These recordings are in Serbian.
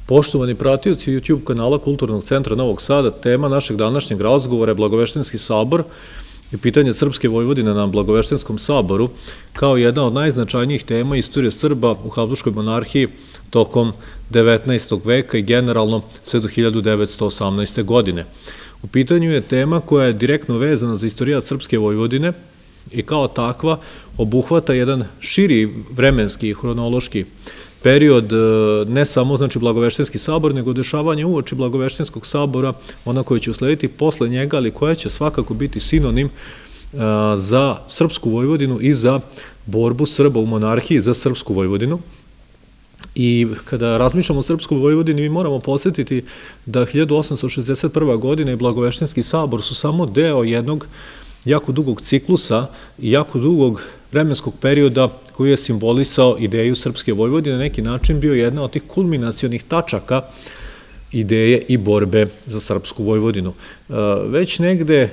Poštovani pratioci YouTube kanala Kulturnog centra Novog Sada, tema našeg današnjeg razgovora je Blagoveštenski sabor i pitanje Srpske Vojvodine na Blagoveštenskom saboru kao jedna od najznačajnijih tema istorije Srba u Habsburškoj monarhiji tokom 19. veka i generalno sve do 1918. godine. U pitanju je tema koja je direktno vezana za istorijat Srpske Vojvodine i kao takva obuhvata jedan širi vremenski i hronološki period, ne samo znači Blagoveštenski sabor, nego dešavanje uoči Blagoveštenskog sabora, ona koja će uslediti posle njega, ali koja će svakako biti sinonim za Srpsku Vojvodinu i za borbu Srba u monarhiji za Srpsku Vojvodinu. I kada razmišljamo o Srpskoj Vojvodini, mi moramo podsjetiti da 1861. godina i Blagoveštenski sabor su samo deo jednog jako dugog ciklusa i jako dugog vremenskog perioda koji je simbolisao ideju Srpske Vojvodine, na neki način bio jedna od tih kulminacionih tačaka ideje i borbe za Srpsku Vojvodinu. Već negde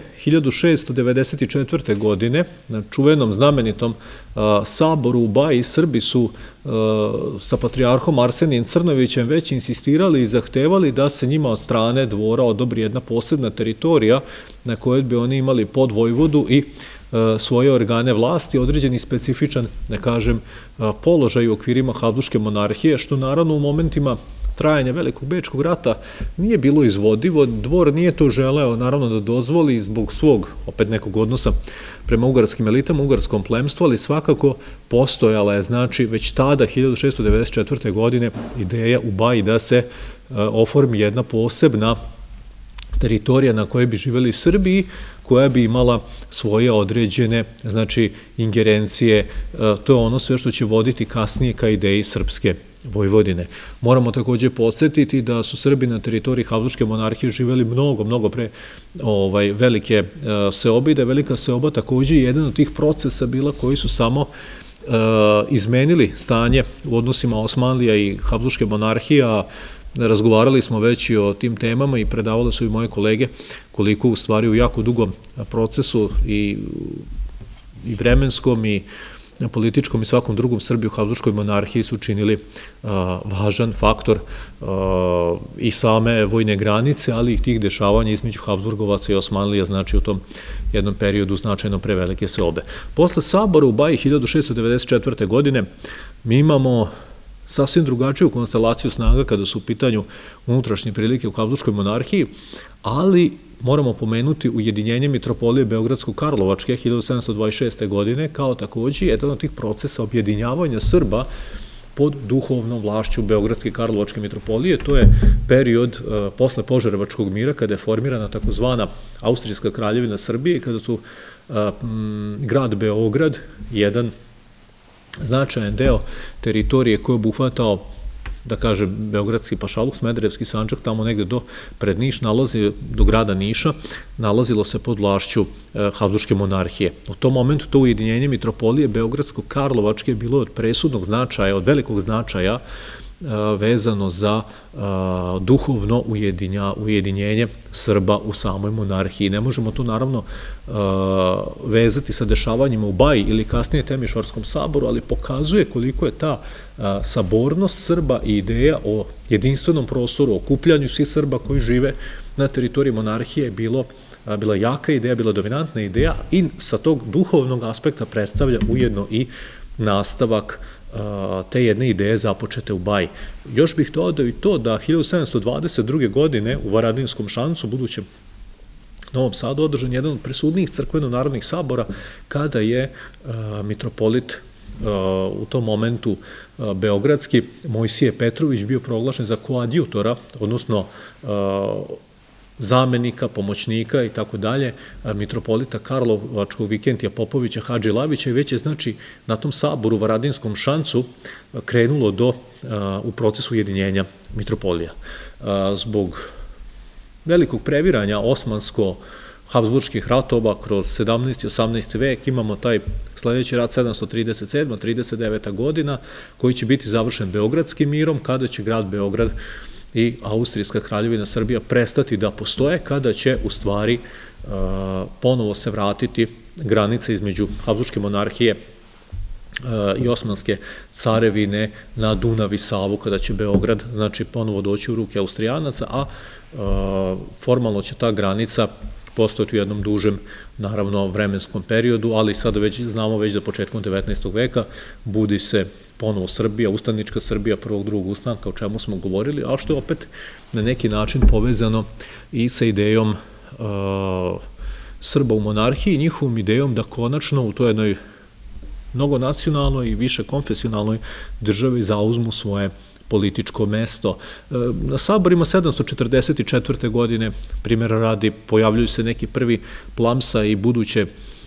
1694. godine na čuvenom znamenitom saboru u Baji Srbi su sa patrijarhom Arsenijem Crnovićem već insistirali i zahtevali da se njima od strane dvora odobri jedna posebna teritorija na kojoj bi oni imali podvojvodu i svoje organe vlasti, određeni specifičan, ne kažem, položaj u okvirima Habsburške monarhije, što naravno u momentima trajanja Velikog bečkog rata nije bilo izvodivo, dvor nije to želeo naravno da dozvoli zbog svog, opet nekog odnosa prema ugarskim elitama, ugarskom plemstvu, ali svakako postojala je, znači, već tada, 1694. godine, ideja u Baji da se oformi jedna posebna teritorija na kojoj bi živeli Srbi, koja bi imala svoje određene, znači, ingerencije. To je ono sve što će voditi kasnije ka ideji Srpske Vojvodine. Moramo takođe podsjetiti da su Srbi na teritoriji Habsburške monarhije živeli mnogo pre velike seobe i da je velika seoba takođe jedan od tih procesa bila koji su samo izmenili stanje u odnosima Osmanlija i Habsburške monarhije, a razgovarali smo već i o tim temama i predavale su i moje kolege koliko u stvari u jako dugom procesu i vremenskom i političkom i svakom drugom Srbi u Habsburškoj monarhiji su činili važan faktor i same vojne granice, ali i tih dešavanja između Habsburgovaca i Osmanlija, znači u tom jednom periodu značajno prevelike seobe. Posle sabora u Baji 1694. godine mi imamo sasvim drugačiju konstelaciju snaga kada su u pitanju unutrašnje prilike u Habsburškoj monarhiji, ali moramo pomenuti ujedinjenje Mitropolije Beogradsko-Karlovačke 1726. godine kao takođe jedan od tih procesa objedinjavanja Srba pod duhovnom vlašću Beogradske i Karlovačke mitropolije. To je period posle Požarevačkog mira kada je formirana takozvana Austrijska kraljevina Srbije, kada su grad Beograd, jedan značajan deo teritorije koji je obuhvatao, da kažem, Beogradski pašaluk, Smederevski Sandžak, tamo negde pred Niš, do grada Niša, nalazilo se pod vlašću Habsburške monarhije. U tom momentu to ujedinjenje Mitropolije Beogradsko-Karlovačke je bilo od presudnog značaja, od velikog značaja vezano za duhovno ujedinjenje Srba u samoj monarhiji. Ne možemo to naravno vezati sa dešavanjima u Baji ili kasnije Temišvarskom saboru, ali pokazuje koliko je ta sabornost Srba i ideja o jedinstvenom prostoru, o okupljanju svih Srba koji žive na teritoriji monarhije bila jaka ideja, bila dominantna ideja i sa tog duhovnog aspekta predstavlja ujedno i nastavak te jedne ideje započete u Baji. Još bih dodao i to da 1722. godine u Varadinskom šancu, budućem Novom Sadu, održan jedan od presudnijih crkveno-narodnih sabora kada je mitropolit u tom momentu beogradski Mojsije Petrović bio proglašen za koadjutora, odnosno zamenika, pomoćnika i tako dalje, mitropolita Karlovačkog Vikentija Popovića Hadži Lavića i već je, znači, na tom saboru u Varadinskom šancu krenulo u procesu ujedinjenja mitropolija. Zbog velikog previranja osmansko-habsburških ratova kroz 17. i 18. vek imamo taj sledeći rat 737-39. godina koji će biti završen Beogradskim mirom, kada će grad Beograd i Austrijska kraljevina Srbija prestati da postoje, kada će u stvari ponovo se vratiti granica između Habsburške monarhije i Osmanske carevine na Dunav i Savu, kada će Beograd, znači, ponovo doći u ruke Austrijanaca, a formalno će ta granica postojati u jednom dužem, naravno, vremenskom periodu, ali sada već znamo već da početkom 19. veka budi se ponovo Srbija, ustanička Srbija prvog, drugog ustanka, o čemu smo govorili, a što je opet na neki način povezano i sa idejom Srba u monarhiji, njihovom idejom da konačno u toj jednoj mnogonacionalnoj i više konfesionalnoj državi zauzmu svoje političko mesto. Na saborima 744. godine, primjera radi, pojavljuju se neki prvi Plamsa i buduće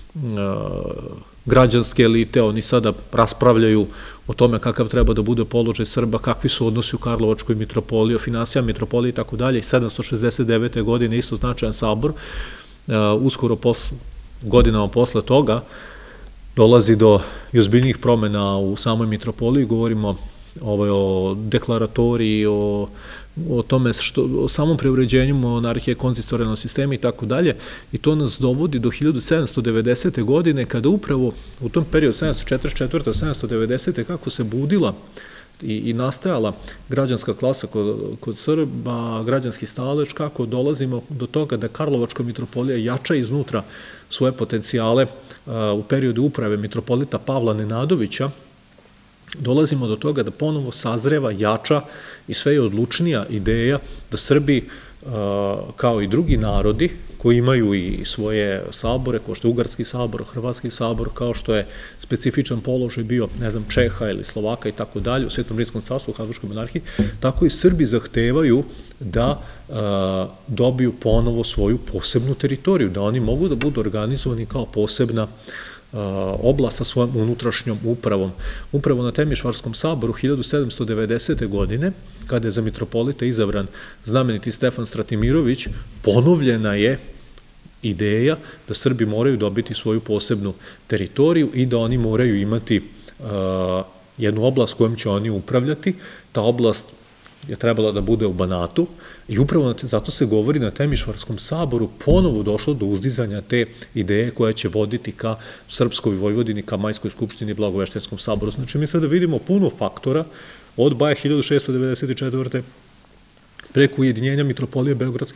građanske elite, oni sada raspravljaju o tome kakav treba da bude položaj Srba, kakvi su odnosi u Karlovačkoj mitropoliji, o finansijama mitropoliji i tako dalje. 769. godine isto značajan sabor. Uskoro godinama posle toga dolazi do ozbiljnijih promena u samoj mitropoliji, govorimo o deklaratoriji, o tome o samom preuređenju monarhije, konzistorijalnog sistema i tako dalje, i to nas dovodi do 1790. godine, kada upravo u tom periodu 744. 790. kako se budila i nastajala građanska klasa kod Srba, građanski stalež, kako dolazimo do toga da Karlovačka mitropolija jača iznutra svoje potencijale u periodu uprave mitropolita Pavla Nenadovića, dolazimo do toga da ponovo sazreva, jača i sve je odlučnija ideja da Srbi, kao i drugi narodi, koji imaju i svoje sabore, kao što je Ugarski sabor, Hrvatski sabor, kao što je specifičan položaj bio, ne znam, Čeha ili Slovaka i tako dalje, u Svetom rimskom carstvu, u Habsburškoj monarhiji, tako i Srbi zahtevaju da dobiju ponovo svoju posebnu teritoriju, da oni mogu da budu organizovani kao posebna oblast sa svojom unutrašnjom upravom. Upravo na Temišvarskom saboru 1790. godine, kada je za mitropolita izabran znameniti Stefan Stratimirović, ponovljena je ideja da Srbi moraju dobiti svoju posebnu teritoriju i da oni moraju imati jednu oblast kojom će oni upravljati. Ta oblast je trebala da bude u Banatu i upravo zato se govori na Temišvarskom saboru ponovo došlo do uzdizanja te ideje koja će voditi ka Srpskoj Vojvodini, ka Majskoj skupštini i Blagoveštenskom saboru. Znači, mi sada vidimo puno faktora od Baja 1694. preko ujedinjenja mitropolije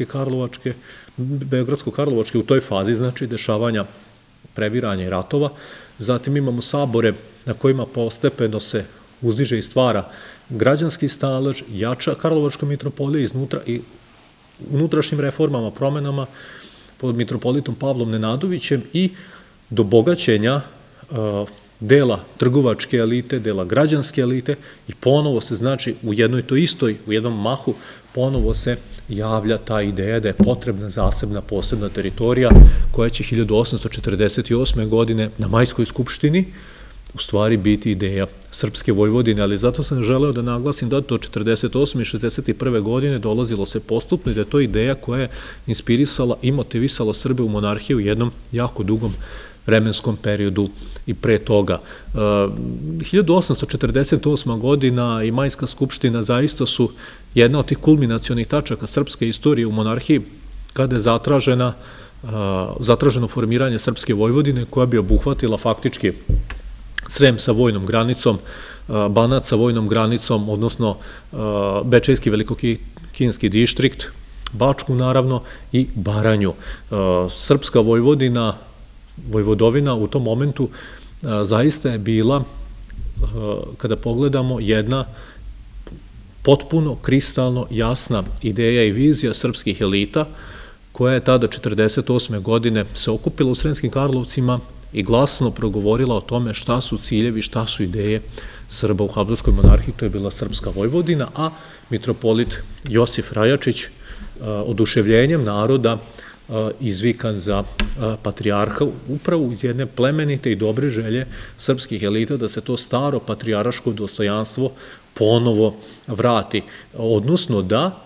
Beogradsko-Karlovačke u toj fazi, znači dešavanja previranja i ratova. Zatim imamo sabore na kojima postepeno se uzdiže i stvara građanski stalež, jača Karlovačka mitropolija iznutra i unutrašnjim reformama, promenama pod mitropolitom Pavlom Nenadovićem i do bogaćenja dela trgovačke elite, dela građanske elite i ponovo se, znači, u jednoj to istoj, u jednom mahu, ponovo se javlja ta ideja da je potrebna zasebna posebna teritorija koja će 1848. godine na Majskoj skupštini u stvari biti ideja Srpske Vojvodine, ali zato sam želeo da naglasim da do 48. i 61. godine dolazilo se postupno i da je to ideja koja je inspirisala i motivisala Srbe u monarhiju u jednom jako dugom vremenskom periodu i pre toga. 1848. godina i Majska skupština zaista su jedna od tih kulminacionih tačaka srpske istorije u monarhiji, kada je zatraženo formiranje Srpske Vojvodine koja bi obuhvatila faktički Srem sa vojnom granicom, Banat sa vojnom granicom, odnosno Bečejski velikokinski dištrikt, Bačku naravno i Baranju. Srpska Vojvodovina u tom momentu zaista je bila, kada pogledamo, jedna potpuno kristalno jasna ideja i vizija srpskih elita, koja je tada 48. godine se okupila u Sremskim Karlovcima i glasno progovorila o tome šta su ciljevi, šta su ideje Srba u Habsburškoj monarhiji, to je bila Srpska Vojvodina, a mitropolit Josif Rajačić oduševljenjem naroda izvikan za patrijarha, upravo iz jedne plemenite i dobre želje srpskih elita da se to staro patrijarhaško dostojanstvo ponovo vrati, odnosno da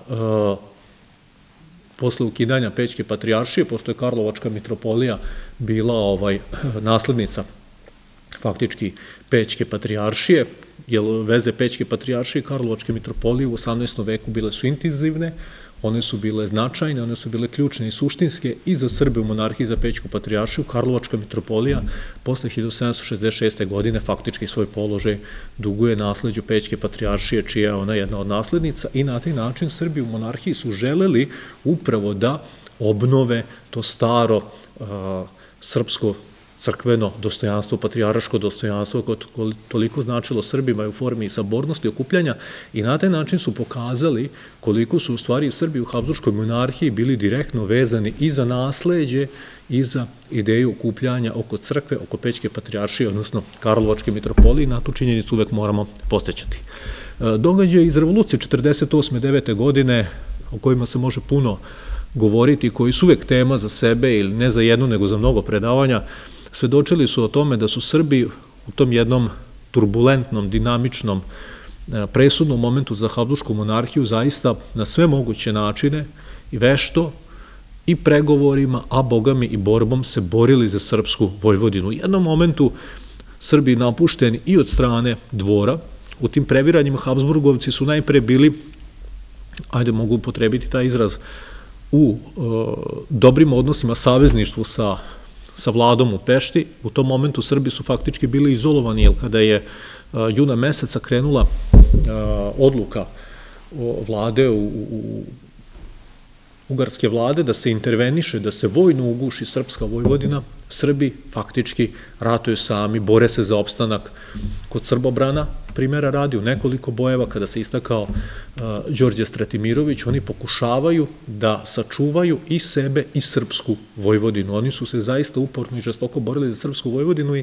posle ukidanja Pećke patrijaršije, pošto je Karlovačka mitropolija bila naslednica faktički Pećke patrijaršije, jer veze Pećke patrijaršije i Karlovačke mitropolije u 18. veku bile su intenzivne, one su bile značajne, one su bile ključne i suštinske i za Srbe u monarhiji za Pećku patrijaršiju. Karlovačka mitropolija posle 1766. godine faktički svoj položaj duguje nasleđu Pećke patrijaršije, čija je ona jedna od naslednica, i na taj način Srbi u monarhiji su želeli upravo da obnove to staro srpsko crkveno dostojanstvo, patrijarško dostojanstvo koje toliko značilo Srbima u formi sabornosti, okupljanja, i na taj način su pokazali koliko su u stvari Srbi u Habsburškoj monarhiji bili direktno vezani i za nasleđe i za ideju okupljanja oko crkve, oko Pećke patrijaršije, odnosno Karlovačke mitropolije. Na tu činjenicu uvek moramo podsjećati. Događaj iz revolucije 48. 9. godine, o kojima se može puno govoriti, koji su uvek tema za sebe, ili ne za jednu, nego za mnogo predavanja, svedočili su o tome da su Srbi u tom jednom turbulentnom, dinamičnom, presudnom momentu za Habsburšku monarhiju zaista na sve moguće načine i vešto i pregovorima, a bogami i borbom se borili za srpsku Vojvodinu. U jednom momentu Srbi napušteni i od strane dvora, u tim previranjima Habsburgovci su najpre bili, ajde mogu upotrebiti taj izraz, u dobrim odnosima, savezništvu sa vladom u Pešti. U tom momentu Srbi su faktički bili izolovani, jer kada je juna meseca krenula odluka vlade, ugarske vlade, da se interveniše, da se vojno uguši srpska Vojvodina, Srbi faktički ratuju sami, bore se za opstanak kod Srbobrana, primjera radi, u nekoliko bojeva, kada se istakao Đorđe Stratimirović, oni pokušavaju da sačuvaju i sebe i srpsku Vojvodinu. Oni su se zaista uporno i žestoko borili za srpsku Vojvodinu i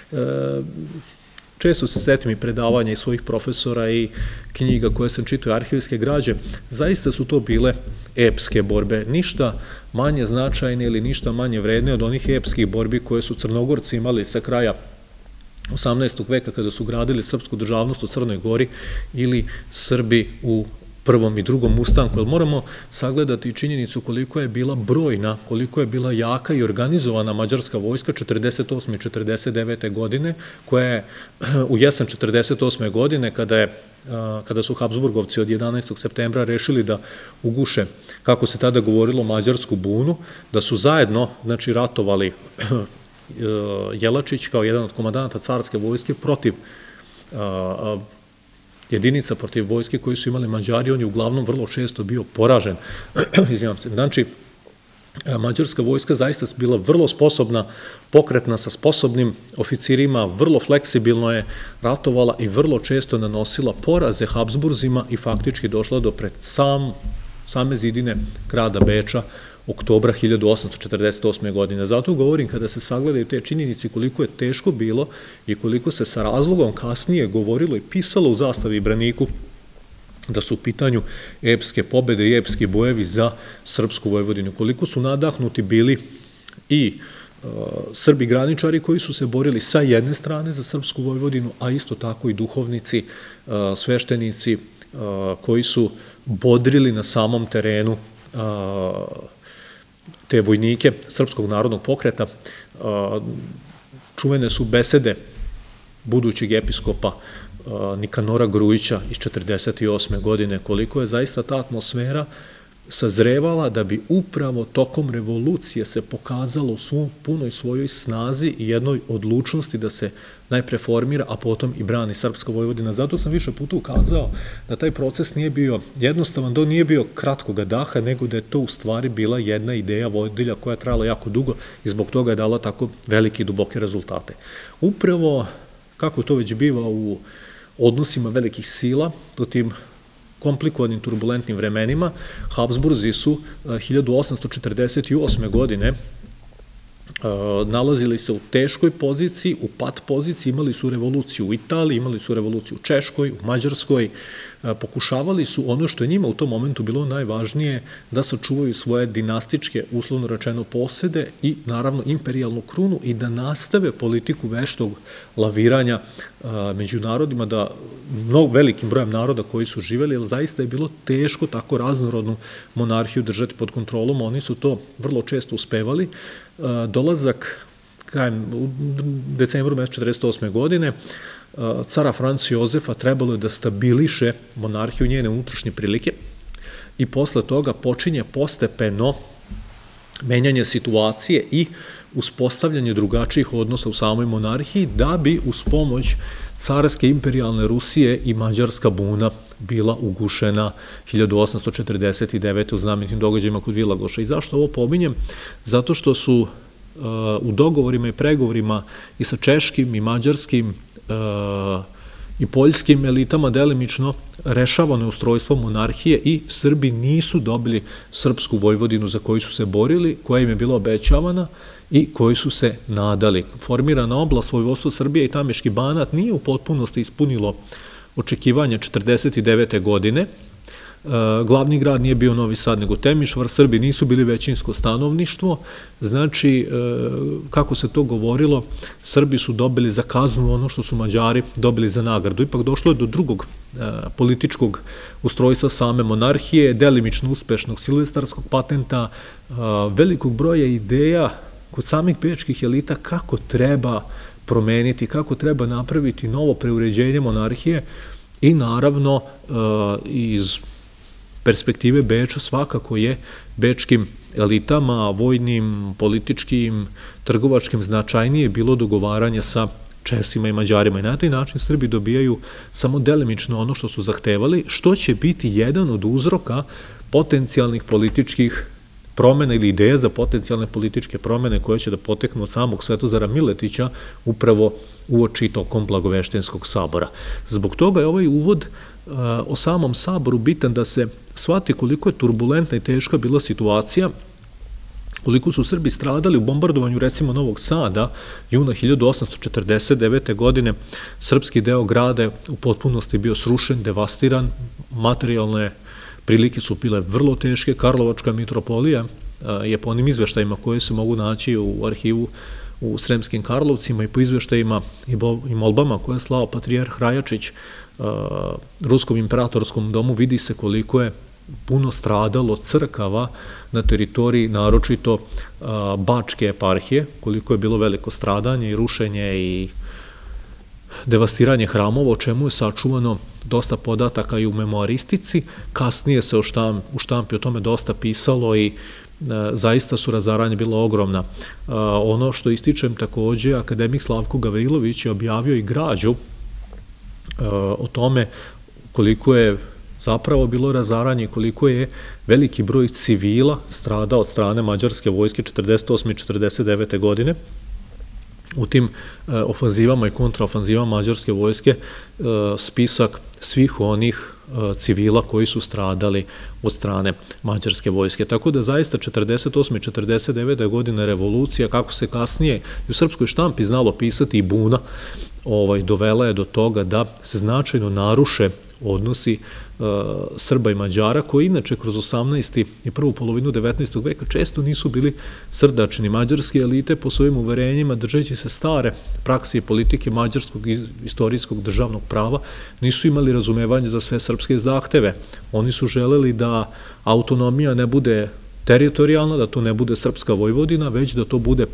često se setim i predavanja i svojih profesora i knjiga koje sam čitao, arhivske građe, zaista su to bile epske borbe, ništa manje značajne ili ništa manje vredne od onih epskih borbi koje su Crnogorci imali sa kraja 18. veka kada su gradili srpsku državnost u Crnoj Gori, ili Srbi u prvom i drugom ustanku, jer moramo sagledati činjenicu koliko je bila brojna, koliko je bila jaka i organizovana mađarska vojska 48. i 49. godine, koja je u jesen 48. godine, kada su Habsburgovci od 11. septembra rešili da uguše, kako se tada govorilo, mađarsku bunu, da su zajedno, znači, ratovali Jelačić kao jedan od komandanata carske vojske protiv jedinica, protiv vojske koji su imali Mađari. On je uglavnom vrlo često bio poražen. Znači, mađarska vojska zaista bila vrlo sposobna, pokretna, sa sposobnim oficirima, vrlo fleksibilno je ratovala i vrlo često nanosila poraze Habsburzima i faktički došla do pred same zidine grada Beča oktobra 1848. godine. Zato govorim, kada se sagledaju te činjenice, koliko je teško bilo i koliko se sa razlogom kasnije govorilo i pisalo u Zastavi i Braniku da su u pitanju epske pobede i epski bojevi za srpsku Vojvodinu. Koliko su nadahnuti bili i Srbi graničari koji su se borili sa jedne strane za srpsku Vojvodinu, a isto tako i duhovnici, sveštenici koji su bodrili na samom terenu te vojnike Srpskog narodnog pokreta. Čuvene su besede budućeg episkopa Nikanora Grujića iz 1948. godine, koliko je zaista ta atmosfera sazrevala da bi upravo tokom revolucije se pokazalo u punoj svojoj snazi i jednoj odlučnosti da se najpre formira, a potom i brani srpska Vojvodina. Zato sam više puta ukazao da taj proces nije bio jednostavan, da nije bio kratkoga daha, nego da je to u stvari bila jedna ideja vodilja koja je trajala jako dugo i zbog toga je dala tako velike i duboke rezultate. Upravo, kako to već biva u odnosima velikih sila, u tim komplikovanim, turbulentnim vremenima, Habsburzi su 1848. godine nalazili se u teškoj poziciji, u pat poziciji, imali su revoluciju u Italiji, imali su revoluciju u Češkoj, u Mađarskoj, pokušavali su ono što je njima u tom momentu bilo najvažnije, da sačuvaju svoje dinastičke, uslovno rečeno, posede i naravno imperijalnu krunu i da nastave politiku veštog laviranja među narodima, da velikim brojem naroda koji su živeli, jer zaista je bilo teško tako raznorodnu monarhiju držati pod kontrolom. Oni su to vrlo često uspevali. Dolazak u decembru 1948. godine cara Franca Jozefa trebalo je da stabiliše monarhiju, njene unutrašnje prilike i posle toga počinje postepeno menjanje situacije i uspostavljanje drugačijih odnosa u samoj monarhiji da bi uz pomoć carske imperijalne Rusije i mađarska buna bila ugušena 1849. u znamenitnim događajima kod Vilagoša. I zašto ovo pominjem? Zato što su u dogovorima i pregovorima i sa češkim i mađarskim i poljskim elitama delimično rešavano je ustrojstvo monarhije i Srbi nisu dobili srpsku Vojvodinu za koju su se borili, koja im je bila obećavana i koji su se nadali. Formirana oblast Vojvodstvo Srbije i Tamiški Banat nije u potpunosti ispunilo očekivanja 1949. godine. Glavni grad nije bio Novi Sad nego Temišvar, Srbi nisu bili većinsko stanovništvo, znači, kako se to govorilo, Srbi su dobili za kaznu ono što su Mađari dobili za nagradu. Ipak došlo je do drugog političkog ustrojstva same monarhije, delimično uspešnog silvestarskog patenta, velikog broja ideja kod samih bečkih elita kako treba promeniti, kako treba napraviti novo preuređenje monarhije i naravno iz perspektive Beča svakako je bečkim elitama, vojnim, političkim, trgovačkim značajnije bilo dogovaranje sa Česima i Mađarima i na taj način Srbi dobijaju samo delimično ono što su zahtevali, što će biti jedan od uzroka potencijalnih političkih promena ili ideja za potencijalne političke promene koje će da poteknu od samog Svetozara Miletića upravo uoči tokom Blagoveštenskog sabora. Zbog toga je ovaj uvod o samom saboru bitan da se shvati koliko je turbulentna i teška bila situacija, koliko su Srbi stradali u bombardovanju recimo Novog Sada juna 1849. godine. Srpski deo grada je u potpunosti bio srušen, devastiran, materijalne prilike su bile vrlo teške. Karlovačka mitropolija je po onim izveštajima koje se mogu naći u arhivu u Sremskim Karlovcima i po izveštajima i molbama koje je slao patrijarh Rajačić Ruskom imperatorskom domu, vidi se koliko je puno stradalo crkava na teritoriji naročito Bačke eparhije, koliko je bilo veliko stradanje i rušenje i devastiranje hramova, o čemu je sačuvano dosta podataka i u memoaristici. Kasnije se u štampi o tome dosta pisalo i zaista su razaranja bila ogromna. Ono što ističem takođe, akademik Slavko Gavrilović je objavio i građu o tome koliko je zapravo bilo razaranje i koliko je veliki broj civila stradao od strane mađarske vojske 48. i 49. godine. U tim ofanzivama i kontraofanzivama mađarske vojske spisak svih onih civila koji su stradali od strane mađarske vojske. Tako da zaista 48. i 49. godine revolucija, kako se kasnije i u srpskoj štampi znalo pisati i buna, dovela je do toga da se značajno naruše odnosi Srba i Mađara, koji inače kroz 18. i prvu polovinu 19. veka često nisu bili srdačni. Mađarske elite po svojim uverenjima, držeći se stare prakse i politike mađarskog istorijskog državnog prava, nisu imali razumevanje za sve srpske zahteve. Oni su želeli da autonomija ne bude teritorijalna, da to ne bude srpska Vojvodina, već da to bude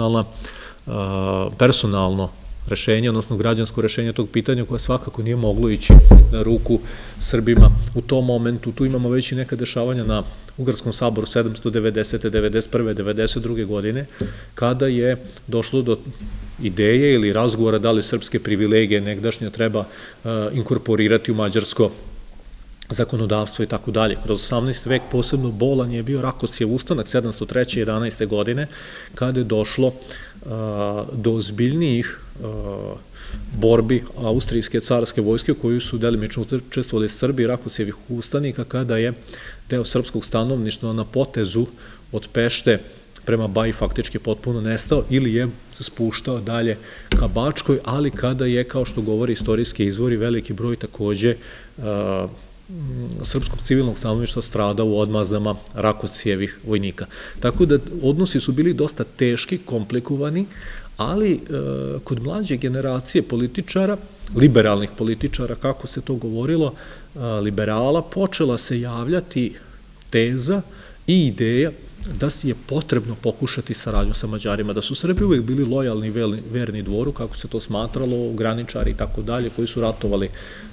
personalno rešenje, odnosno građansko rešenje tog pitanja koje svakako nije moglo ići na ruku Srbima u tom momentu. Tu imamo već i neka dešavanja na Ugarskom saboru 790. 91. 92. godine, kada je došlo do ideje ili razgovora da li srpske privilegije negdašnje treba inkorporirati u mađarsko zakonodavstvo i tako dalje. Kroz 18. vek posebno bolan je bio Rakocijev ustanak 703. 11. godine, kada je došlo do ozbiljnijih borbi austrijske carske vojske u koju su delimično učestvovali Srbi i Rakocijevih ustanika, kada je deo srpskog stanovništva na potezu od Pešte prema Baji faktički potpuno nestao ili je se spuštao dalje ka Bačkoj, ali kada je, kao što govori istorijski izvori, veliki broj takođe srpskog civilnog stanovništva strada u odmazdama Rakocijevih vojnika. Tako da odnosi su bili dosta teški, komplikovani, ali kod mlađe generacije političara, liberalnih političara, kako se to govorilo, liberala, počela se javljati teza i ideja da si je potrebno pokušati saradnju sa Mađarima, da su Srbi uvek bili lojalni i verni dvoru, kako se to smatralo, graničari i tako dalje, koji su ratovali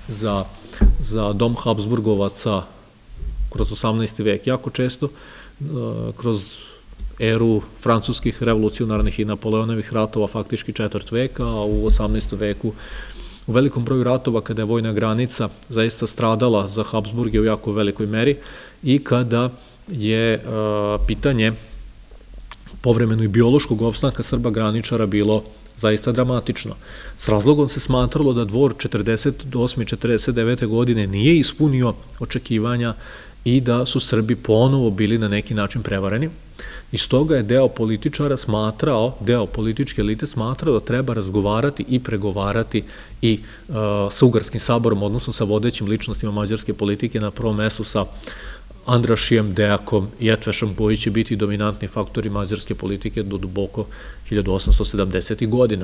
za dom Habsburgovaca kroz 18. vek jako često, kroz eru francuskih revolucionarnih i Napoleonovih ratova, faktički 4. veka, a u 18. veku u velikom broju ratova kada je vojna granica zaista stradala za Habsburge u jako velikoj meri i kada je pitanje povremeno i biološkog opstanka Srba graničara bilo zaista dramatično. S razlogom se smatralo da dvor 48. i 49. godine nije ispunio očekivanja i da su Srbi ponovo bili na neki način prevareni. I stoga je deo političara smatrao, deo političke elite smatrao da treba razgovarati i pregovarati i sa Ugarskim saborom, odnosno sa vodećim ličnostima mađarske politike, na prvom mestu sa Andrašijem, Dejakom i Etvešom, koji će biti dominantni faktori mađarske politike do duboko 1870. godina.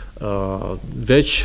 Već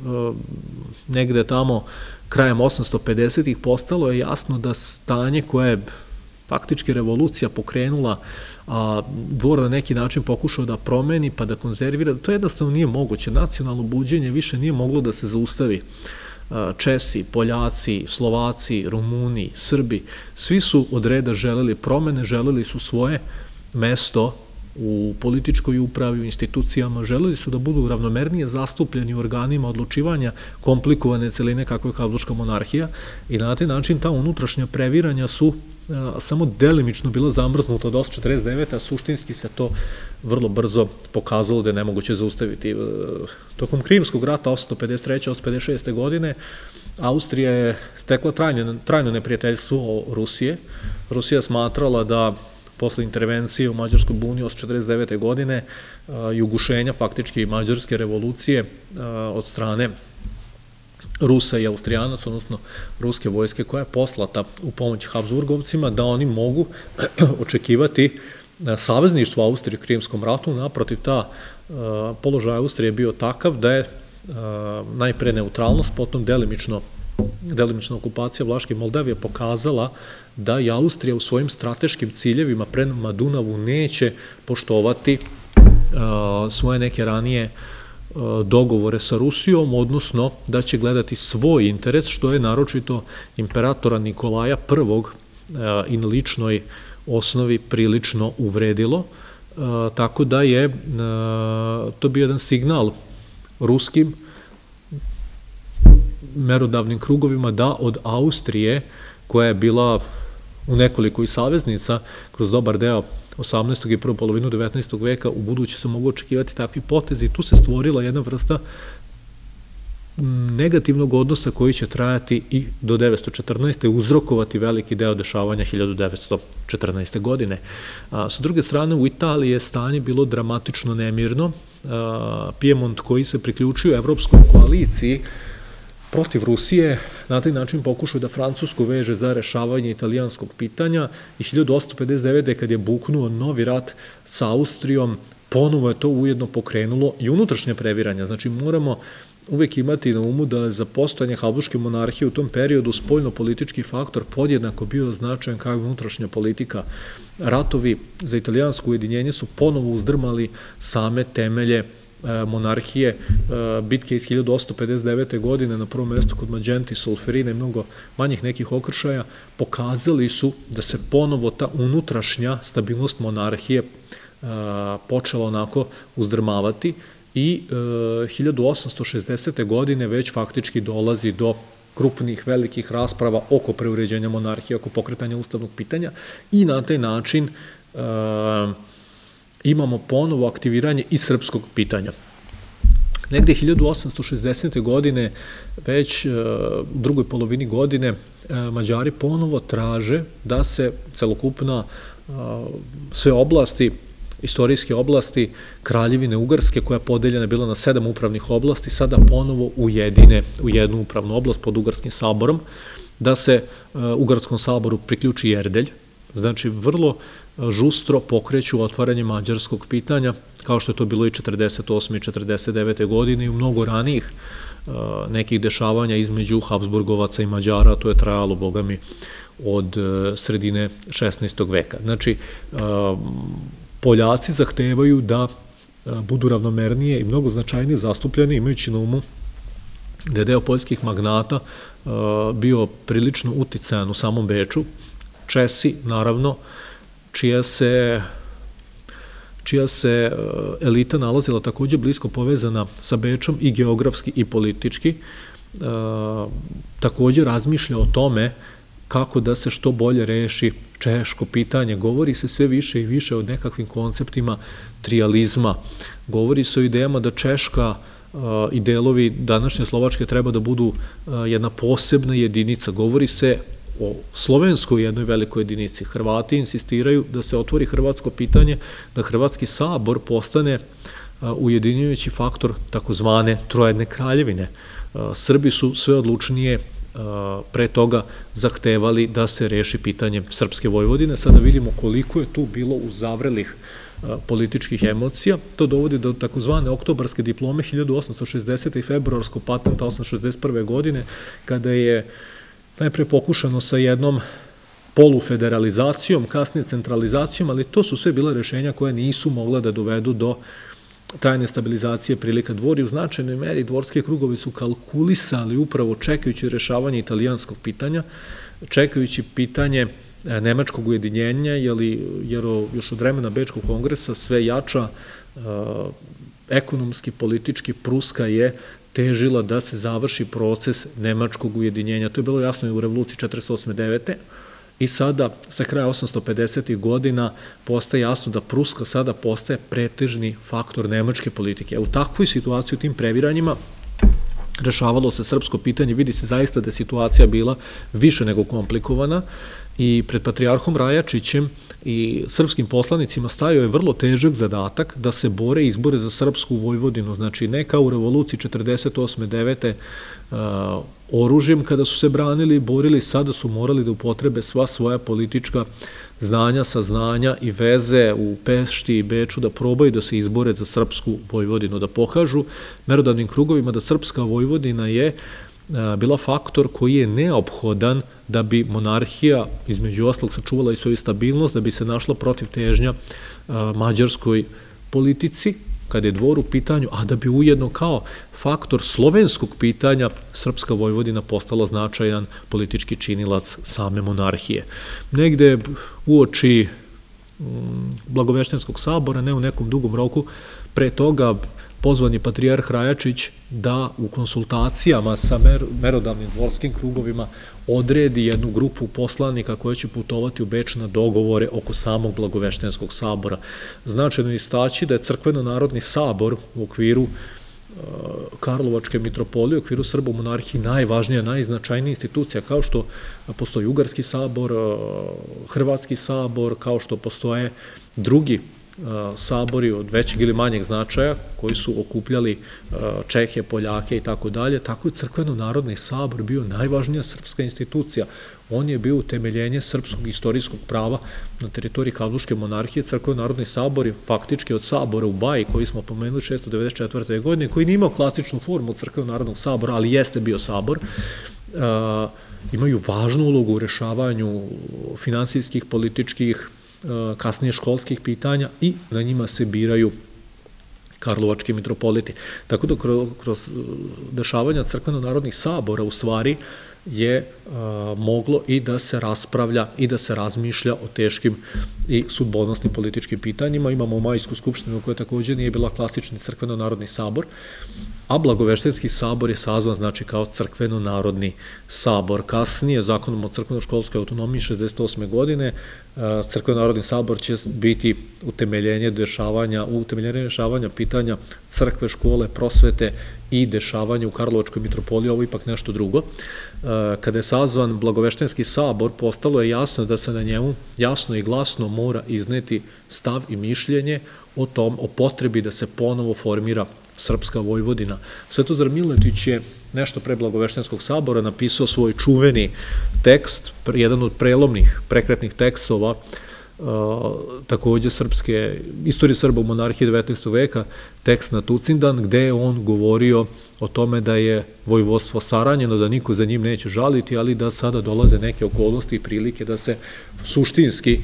negde tamo krajem 850-ih postalo je jasno da stanje koje je faktički revolucija pokrenula, a dvor na neki način pokušao da promeni pa da konzervira, to jednostavno nije moguće. Nacionalno buđenje više nije moglo da se zaustavi. Česi, Poljaci, Slovaci, Rumuni, Srbi, svi su od reda želeli promene, želeli su svoje mesto u političkoj upravi, u institucijama, želeli su da budu ravnomernije zastupljeni u organima odlučivanja komplikovane celine kakva je Habsburška monarhija i na taj način ta unutrašnja previranja su samo delimično bila zamrznuta od 849. a suštinski se to vrlo brzo pokazalo da je nemoguće zaustaviti. Tokom Krimskog rata 853. 856. godine Austrija je stekla trajno neprijateljstvo Rusije. Rusija smatrala da posle intervencije u Mađarskoj buni 849. godine i ugušenja faktički mađarske revolucije od strane Rusa i Austrijanaca, odnosno ruske vojske koja je poslata u pomoć Habsburgovcima, da oni mogu očekivati savezništvo Austrije u Krimskom ratu. Naprotiv, ta položaj Austrije je bio takav da je najpre neutralnost, potom delimična okupacija Vlaške i Moldavije pokazala da i Austrija u svojim strateškim ciljevima prema Dunavu neće poštovati svoje neke ranije dogovore sa Rusijom, odnosno da će gledati svoj interes, što je naročito imperatora Nikolaja I i na ličnoj osnovi prilično uvredilo, tako da je to bio jedan signal ruskim merodavnim krugovima da od Austrije, koja je bila u nekoliko i saveznica kroz dobar deo 18. i prvu polovinu 19. veka, u buduće se mogu očekivati takvi potezi i tu se stvorila jedna vrsta negativnog odnosa koji će trajati i do 914. uzrokovati veliki deo dešavanja 1914. godine. Sa druge strane, u Italiji je stanje bilo dramatično nemirno. Pijemont, koji se priključio Evropskoj koaliciji protiv Rusije, na taj način pokušao da Francusku veže za rešavanje italijanskog pitanja i 1859. kad je buknuo novi rat sa Austrijom, ponovo je to ujedno pokrenulo i unutrašnje previranja. Znači, moramo uvek imati na umu da je za postojanje Habsburške monarhije u tom periodu spoljno-politički faktor podjednako bio značajan kao unutrašnja politika. Ratovi za italijansko ujedinjenje su ponovo uzdrmali same temelje monarhije. Bitke iz 1859. godine na prvom mestu kod Magente i Solferina i mnogo manjih nekih okršaja pokazali su da se ponovo ta unutrašnja stabilnost monarhije počela onako uzdrmavati i 1860. godine već faktički dolazi do krupnih, velikih rasprava oko preuređenja monarhije, oko pokretanja ustavnog pitanja i na taj način imamo ponovo aktiviranje i srpskog pitanja. Negde 1860. godine, već u drugoj polovini godine, Mađari ponovo traže da se celokupna sve oblasti, istorijske oblasti Kraljevine Ugarske, koja je podeljena bila na 7 upravnih oblasti, sada ponovo ujedine u jednu upravnu oblast pod Ugarskim saborom, da se Ugarskom saboru priključi Jerdelj. Znači, vrlo žustro pokreću otvaranje mađarskog pitanja, kao što je to bilo i 48. i 49. godine i u mnogo ranijih nekih dešavanja između Habsburgovaca i Mađara, to je trajalo, boga mi, od sredine 16. veka. Znači, Poljaci zahtevaju da budu ravnomernije i mnogo značajnije zastupljeni, imajući na umu da je deo poljskih magnata bio prilično uticajan u samom Beču. Česi, naravno, čija se elita nalazila takođe blisko povezana sa Bečom i geografski i politički, takođe razmišlja o tome kako da se što bolje reši češko pitanje. Govori se sve više i više o nekakvim konceptima trijalizma. Govori se o idejama da Češka i delovi današnje Slovačke treba da budu jedna posebna jedinica. Govori se o slovenskoj jednoj velikoj jedinici. Hrvati insistiraju da se otvori hrvatsko pitanje, da Hrvatski sabor postane ujedinjujući faktor takozvane Trojedne kraljevine. Srbi su sve odlučnije pre toga zahtevali da se reši pitanje Srpske Vojvodine. Sada vidimo koliko je tu bilo uzavrelih političkih emocija. To dovodi do takozvane oktobarske diplome 1860. i februarskog patenta 1861. godine, kada je najpre pokušano sa jednom polufederalizacijom, kasnije centralizacijom, ali to su sve bila rešenja koje nisu mogla da dovedu do trajne stabilizacije prilika dvori. U značajnoj meri dvorski krugovi su kalkulisali upravo čekajući rešavanje italijanskog pitanja, čekajući pitanje nemačkog ujedinjenja, jer još od vremena Bečkog kongresa sve jača ekonomski, politički, Pruska je težila da se završi proces nemačkog ujedinjenja. To je bilo jasno i u revoluciji 48-9. I sada, sa kraja 850. godina, postaje jasno da Pruska sada postaje pretežni faktor nemačke politike. U takvoj situaciji, u tim previranjima, rešavalo se srpsko pitanje, vidi se zaista da je situacija bila više nego komplikovana i pred patrijarhom Rajačićem i srpskim poslanicima stajao je vrlo težak zadatak da se bore i izbore za Srpsku Vojvodinu, znači ne kao u revoluciji 48-9. Oružjem kada su se branili i borili, sada su morali da upotrebe sva svoja politička znanja, saznanja i veze u Pešti i Beču da probaju da se izbore za Srpsku Vojvodinu, da pokažu merodavnim krugovima da Srpska Vojvodina je bila faktor koji je neophodan da bi monarhija između ostalog sačuvala i svoju stabilnost, da bi se našla protiv težnja mađarskoj politici, kada je dvor u pitanju, a da bi ujedno kao faktor slovenskog pitanja Srpska Vojvodina postala značajan politički činilac same monarhije. Negde uoči Blagoveštenskog sabora, ne u nekom dugom roku, pre toga pozvan je patrijarh Rajačić da u konsultacijama sa merodavnim dvorskim krugovima odredi jednu grupu poslanika koja će putovati u Beč na dogovore oko samog Blagoveštenskog sabora. Značajno je istaći da je Crkveno-narodni sabor u okviru Karlovačke mitropolije, u okviru Srbo-monarhiji najvažnija, najznačajnija institucija, kao što postoji Ugarski sabor, Hrvatski sabor, kao što postoje drugi sabori od većeg ili manjeg značaja koji su okupljali Čehe, Poljake i tako dalje, tako je Crkveno-narodni sabor bio najvažnija srpska institucija. On je bio utemeljenje srpskog istorijskog prava na teritoriji Karlovačke monarhije. Crkveno-narodni sabor je faktički od sabora u Baji, koji smo pomenuli 694. godine, koji nije imao klasičnu formu Crkveno-narodnog sabora, ali jeste bio sabor, imaju važnu ulogu u rešavanju finansijskih, političkih, kasnije školskih pitanja i na njima se biraju karlovački mitropoliti. Tako da kroz dešavanja crkveno-narodnih sabora u stvari je moglo i da se raspravlja i da se razmišlja o teškim i sudbonosnim političkim pitanjima. Imamo Majsku skupštinu koja također nije bila klasični crkveno-narodni sabor, a Blagoveštenski sabor je sazvan znači kao crkveno-narodni sabor. Kasnije, zakonom o crkveno-školskoj autonomiji 68. godine, crkveno-narodni sabor će biti utemeljenje rešavanja pitanja crkve, škole, prosvete i dešavanja u Karlovačkoj mitropoliji, ovo je ipak nešto drugo. Kada je sazvan Blagoveštenski sabor, postalo je jasno da se na njemu jasno i glasno mora izneti stav i mišljenje o potrebi da se ponovo formira Srpska Vojvodina. Svetozar Miletić je nešto pre Blagoveštenskog sabora napisao svoj čuveni tekst, jedan od prelomnih, prekretnih tekstova takođe istorije Srba u monarhiji 19. veka, tekst na Tucindan, gde je on govorio o tome da je vojvodstvo saranjeno, da niko za njim neće žaliti, ali da sada dolaze neke okolnosti i prilike da se suštinski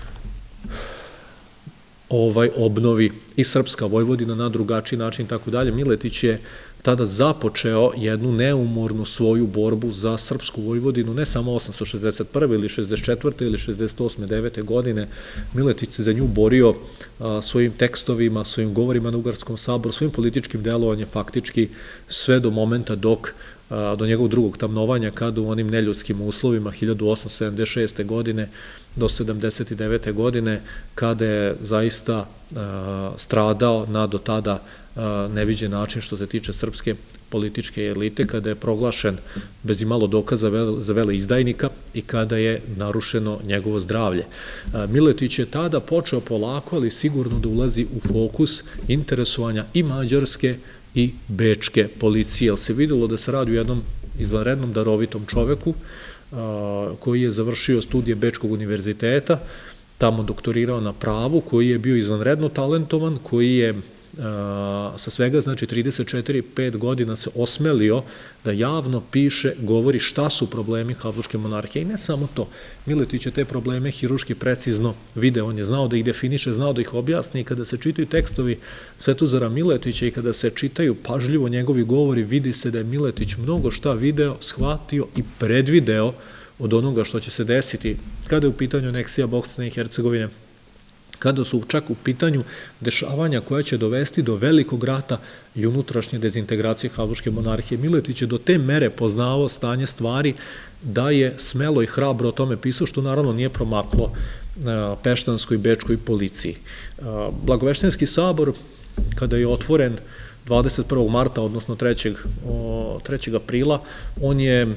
obnovi i srpska Vojvodina na drugačiji način i tako dalje. Miletić je tada započeo jednu neumornu svoju borbu za srpsku Vojvodinu, ne samo 861. ili 64. ili 68. 9. godine. Miletić se za nju borio svojim tekstovima, svojim govorima na Ugarskom saboru, svojim političkim delovanjem faktički sve do momenta do njegovog drugog tamnovanja, kada u onim neljudskim uslovima 1876. godine do 79. godine, kada je zaista stradao na do tada neviđen način što se tiče srpske političke elite, kada je proglašen bez imalo dokaza za veleizdajnika i kada je narušeno njegovo zdravlje. Miletić je tada počeo polako, ali sigurno da ulazi u fokus interesovanja i mađarske i bečke policije, jer se videlo da se radi o jednom izvanrednom darovitom čoveku koji je završio studije Bečkog univerziteta, tamo doktorirao na pravu, koji je bio izvanredno talentovan, koji je sa svega, znači 34-5 godina se osmelio da javno piše, govori šta su problemi Habsburške monarhije. I ne samo to, Miletić je te probleme hirurški precizno video, on je znao da ih definiše, znao da ih objasni i kada se čitaju tekstovi Svetozara Miletića i kada se čitaju pažljivo njegovi govori, vidi se da je Miletić mnogo šta video, shvatio i predvideo od onoga što će se desiti kada je u pitanju aneksija Bosne i Hercegovine, kada su čak u pitanju dešavanja koja će dovesti do velikog rata i unutrašnje dezintegracije Habsburške monarhije. Miletić je do te mere poznavao stanje stvari da je smelo i hrabro o tome pisao, što naravno nije promaklo Peštanskoj i Bečkoj policiji. Blagoveštenski sabor, kada je otvoren 21. marta, odnosno 3. aprila, on je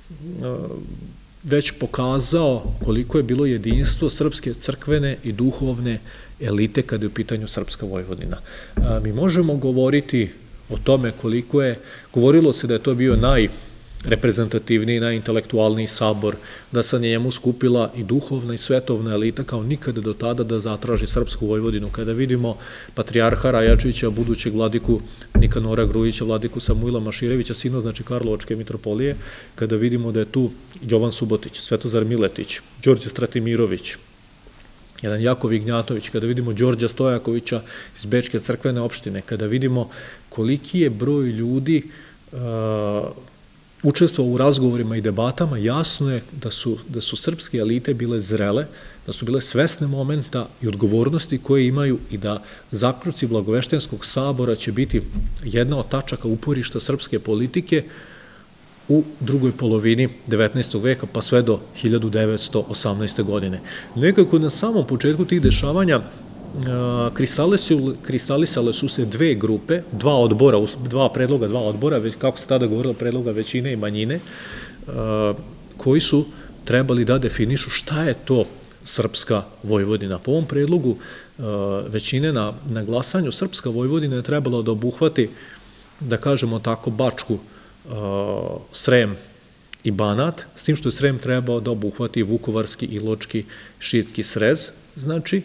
već pokazao koliko je bilo jedinstvo srpske crkvene i duhovne elite kada je u pitanju srpska Vojvodina. Mi možemo govoriti o tome koliko je, govorilo se da je to bio najreprezentativniji, najintelektualniji sabor, da se na njemu skupila i duhovna i svetovna elita kao nikada do tada da zatraži srpsku Vojvodinu. Kada vidimo patrijarha Rajačića, budućeg vladiku Nikanora Grujića, vladiku Samuila Maširevića, sina, znači Karlovačke mitropolije, kada vidimo da je tu Jovan Subotić, Svetozar Miletić, Đorđe Stratimirović, jedan Jakov Ignjatović, kada vidimo Đorđa Stojakovića iz Bečke crkvene opštine, kada vidimo koliki je broj ljudi učestvovao u razgovorima i debatama, jasno je da su srpske elite bile zrele, da su bile svesne momenta i odgovornosti koje imaju i da zaključci Blagoveštenskog sabora će biti jedna od tačaka uporišta srpske politike u drugoj polovini 19. veka pa sve do 1918. godine. Nekako na samom početku tih dešavanja kristalisale su se dve grupe, dva odbora, kako se tada govorilo, predloga većine i manjine, koji su trebali da definišu šta je to srpska Vojvodina. Po ovom predlogu većine na glasanju srpska Vojvodina je trebala da obuhvati, da kažemo tako, Bačku, Srem i Banat, s tim što je Srem trebao da obuhvati Vukovarski, Iločki, Šidski srez, znači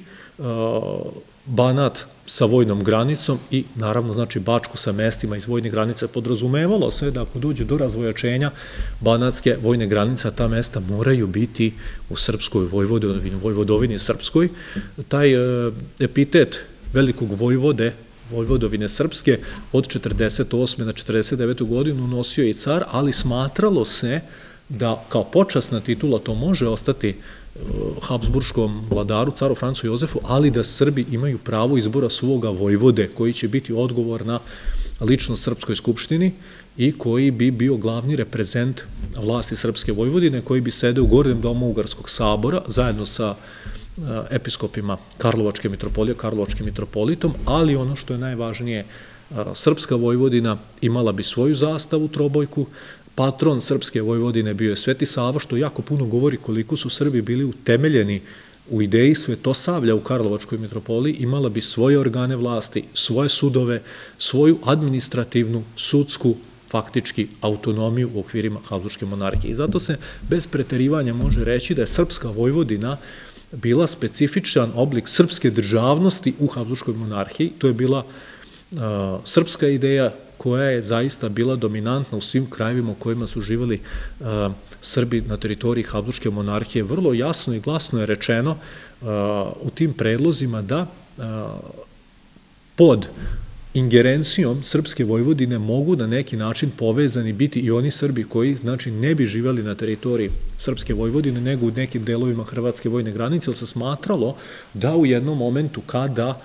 Banat sa vojnom granicom i naravno znači Bačku sa mestima iz vojnih granica. Podrazumevalo se da ako dođe do razvojačenja banatske vojne granice, ta mesta moraju biti u srpskoj Vojvodovini srpskoj. Taj epitet velikog Vojvodovine srpske od 48. na 49. godinu nosio je i car, ali smatralo se da kao počasna titula to može ostati Habsburškom vladaru, caru Francu Jozefu, ali da Srbi imaju pravo izbora svoga vojvode koji će biti odgovor na ličnost Srpskoj skupštini i koji bi bio glavni reprezent vlasti Srpske Vojvodine, koji bi sedeo u Gornjem domu Ugarskog sabora zajedno sa episkopima Karlovačke mitropolije, Karlovačkim mitropolitom, ali ono što je najvažnije, Srpska Vojvodina imala bi svoju zastavu trobojku, patron Srpske Vojvodine bio je Sveti Sava, što jako puno govori koliko su Srbi bili utemeljeni u ideji Svetosavlja u Karlovačkoj mitropoliji, imala bi svoje organe vlasti, svoje sudove, svoju administrativnu, sudsku, faktički autonomiju u okvirima Habsburške monarhije. I zato se bez preterivanja može reći da je Srpska Vojvodina bila specifičan oblik srpske državnosti u Habsburškoj monarhiji. To je bila srpska ideja koja je zaista bila dominantna u svim krajevima u kojima su živali Srbi na teritoriji Habsburške monarhije. Vrlo jasno i glasno je rečeno u tim predlozima da pod ingerencijom Srpske Vojvodine mogu na neki način povezani biti i oni Srbi koji, znači, ne bi živjeli na teritoriji Srpske Vojvodine, nego u nekim delovima Hrvatske vojne granice, ali se smatralo da u jednom momentu kada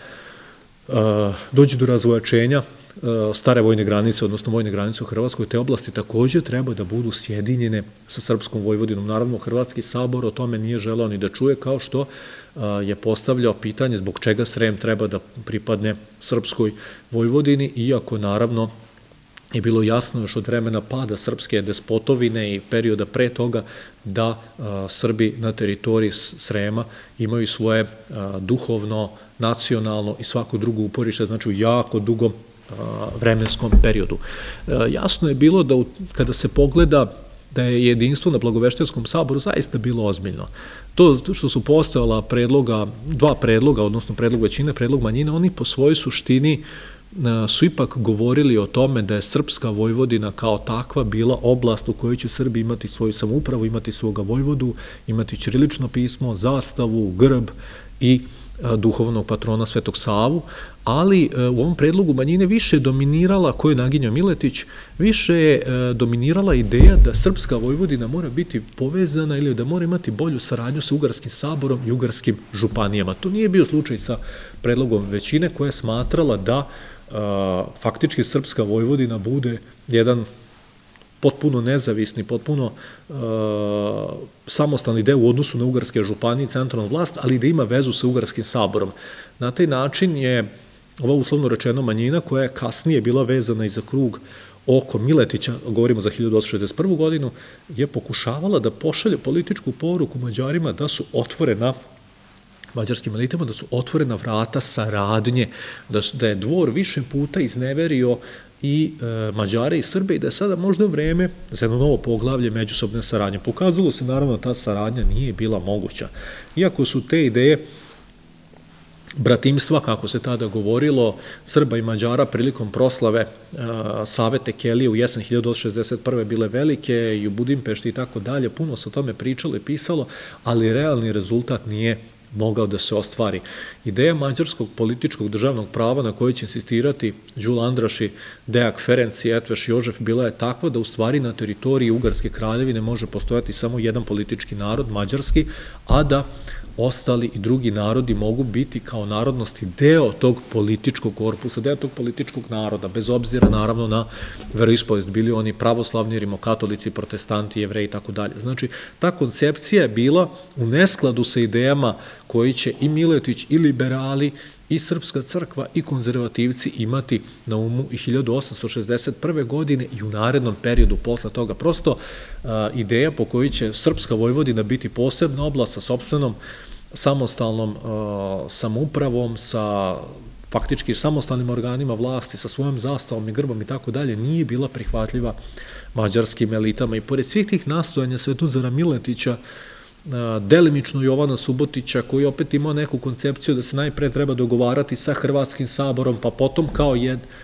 dođe do razvojačenja stare vojne granice, odnosno vojne granice u Hrvatskoj, te oblasti takođe treba da budu sjedinjene sa Srpskom Vojvodinom. Naravno, Hrvatski sabor o tome nije želeo ni da čuje, kao što je postavljao pitanje zbog čega Srem treba da pripadne Srpskoj Vojvodini, iako naravno je bilo jasno još od vremena pada srpske despotovine i perioda pre toga da Srbi na teritoriji Srema imaju svoje duhovno, nacionalno i svako drugo uporište, znači u jako dugom vremenskom periodu. Jasno je bilo da kada se pogleda da je jedinstvo na Blagoveštinskom saboru zaista bilo ozbiljno. To što su postojala dva predloga, odnosno predlog većine, predlog manjine, oni po svojoj suštini su ipak govorili o tome da je Srpska Vojvodina kao takva bila oblast u kojoj će Srbi imati svoju samoupravu, imati svoga vojvodu, imati ćirilično pismo, zastavu, grb i duhovnog patrona Svetog Savu, ali u ovom predlogu manjine više je dominirala, koju je naginjao Miletić, više je dominirala ideja da Srpska Vojvodina mora biti povezana ili da mora imati bolju saradnju sa Ugarskim saborom i ugarskim županijama. To nije bio slučaj sa predlogom većine koja je smatrala da faktički Srpska Vojvodina bude jedan potpuno nezavisni, potpuno samostalni deo u odnosu na ugarske županije i centralnu vlast, ali da ima vezu sa Ugarskim saborom. Na taj način je ova uslovno rečeno manjina, koja je kasnije bila vezana i za krug oko Miletića, govorimo za 1861. godinu, je pokušavala da pošalje političku poruku Mađarima da su otvorena mađarskim elitama, da su otvorena vrata saradnje, da je dvor više puta izneverio i Mađare i Srbe i da je sada možda vreme za jedno novo poglavlje međusobne saradnje. Pokazalo se naravno da ta saradnja nije bila moguća. Iako su te ideje bratimstva, kako se tada govorilo, Srba i Mađara prilikom proslave Savete Kelije u jesen 1861. bile velike i u Budimpešti i tako dalje, puno se o tome pričalo i pisalo, ali realni rezultat nije mogao da se ostvari. Ideja mađarskog političkog državnog prava na kojoj će insistirati Đul Andraši, Deak Ferenc i Etveš Jožef bila je takva da u stvari na teritoriji Ugarske kraljevine može postojati samo jedan politički narod, mađarski, a da ostali i drugi narodi mogu biti kao narodnosti deo tog političkog korpusa, deo tog političkog naroda, bez obzira naravno na veroispovest, bili oni pravoslavni, rimokatolici, protestanti, jevreji i tako dalje. Znači, ta koncepcija je bila u neskladu sa idejama koji će i Miletić i liberali i Srpska crkva i konzervativci imati na umu i 1861. godine i u narednom periodu posle toga. Prosto ideja po kojoj će Srpska Vojvodina biti posebna oblast sa sopstvenom samostalnom samoupravom, sa faktički samostalnim organima vlasti, sa svojom zastavom i grbom i tako dalje, nije bila prihvatljiva mađarskim elitama. I pored svih tih nastojanja Svetozara Miletića, delimično Jovana Subotića, koji opet imao neku koncepciju da se najpre treba dogovarati sa Hrvatskim saborom, pa potom kao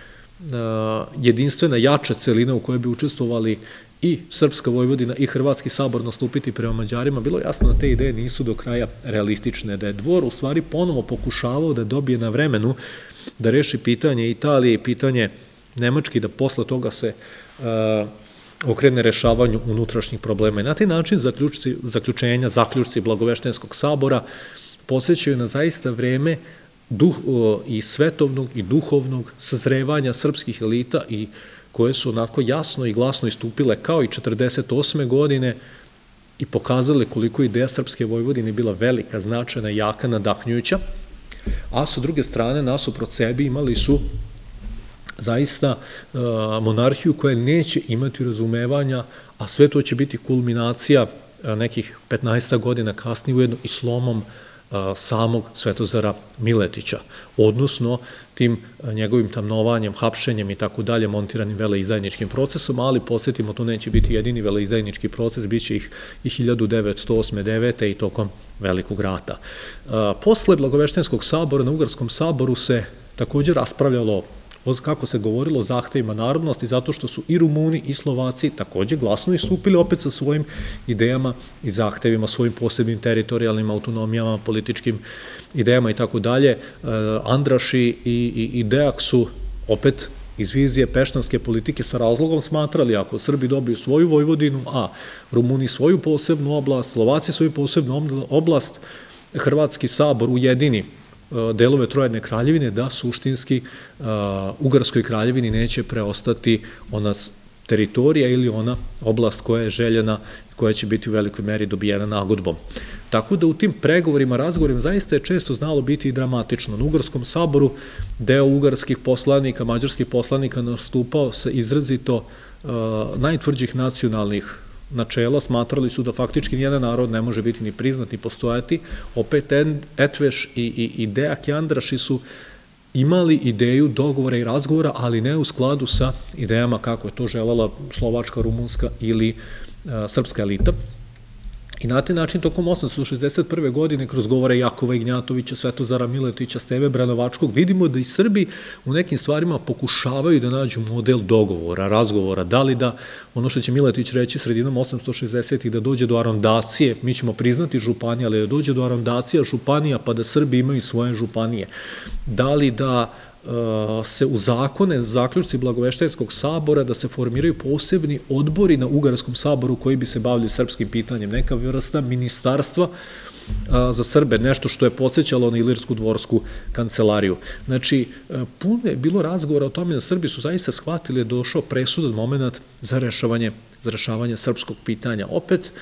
jedinstvena jača celina u kojoj bi učestvovali i Srpska Vojvodina i Hrvatski sabor nastupiti prema Mađarima, bilo jasno da te ideje nisu do kraja realistične, da je dvor u stvari ponovo pokušavao da dobije na vremenu da reši pitanje Italije i pitanje Nemačke, da posle toga se okrene rešavanju unutrašnjih problema. I na taj način zaključci Blagoveštenskog sabora podsjećaju na zaista vreme i svetovnog i duhovnog sazrevanja srpskih elita i koje su onako jasno i glasno istupile kao i 48. godine i pokazale koliko ideja Srpske Vojvodine bila velika, značajna, jaka, nadahnjujuća, a sa druge strane nasuprot sebi imali su zaista monarhiju koja neće imati razumevanja, a sve to će biti kulminacija nekih 15 godina kasnije ujedno i slomom samog Svetozara Miletića, odnosno tim njegovim tamnovanjem, hapšenjem i tako dalje, montiranim veleizdajničkim procesom, ali podsjetimo, to neće biti jedini veleizdajnički proces, bit će ih i 1908. 9. i tokom Velikog rata. Posle Blagoveštenskog sabora na Ugarskom saboru se takođe raspravljalo, kako se govorilo, o zahtevima narodnosti, zato što su i Rumuni i Slovaci takođe glasno istupili opet sa svojim idejama i zahtevima, svojim posebnim teritorijalnim autonomijama, političkim idejama i tako dalje. Andraši i Deak su opet iz vizije peštanske politike sa razlogom smatrali, ako Srbi dobiju svoju Vojvodinu, a Rumuni svoju posebnu oblast, Slovaci svoju posebnu oblast, Hrvatski sabor ujedini delove Trojedne kraljevine, da suštinski Ugarskoj kraljevini neće preostati ona teritorija ili ona oblast koja je željena, koja će biti u velikoj meri dobijena nagodbom. Tako da u tim pregovorima, razgovorima zaista je često znalo biti i dramatično. Na Ugarskom saboru deo ugarskih poslanika, mađarskih poslanika nastupao sa izrazito najtvrđih nacionalnih načela, smatrali su da faktički nijedan narod ne može biti ni priznat ni postojati. Opet Etveš i Deak i Andraši su imali ideju dogovora i razgovora, ali ne u skladu sa idejama kako je to želela slovačka, rumunska ili srpska elita. I na taj način, tokom 861. godine, kroz govore Jakova Ignjatovića, Svetozara Miletića, Steve Branovačkog, vidimo da i Srbi u nekim stvarima pokušavaju da nađu model dogovora, razgovora, da li da, ono što će Miletić reći sredinom 860. da dođe do arondacije, mi ćemo priznati županije, ali da dođe do arondacija županija, pa da Srbi imaju svoje županije. Da li da se u zakone, zaključci Blagoveštenskog sabora, da se formiraju posebni odbori na Ugarskom saboru koji bi se bavili srpskim pitanjem, neka vrsta ministarstva za Srbe, nešto što je podsjećalo na Ilirsku dvorsku kancelariju. Znači, puno je bilo razgovora o tome da Srbi su zaista shvatili da je došao presudan moment za rešavanje srpskog pitanja. Opet,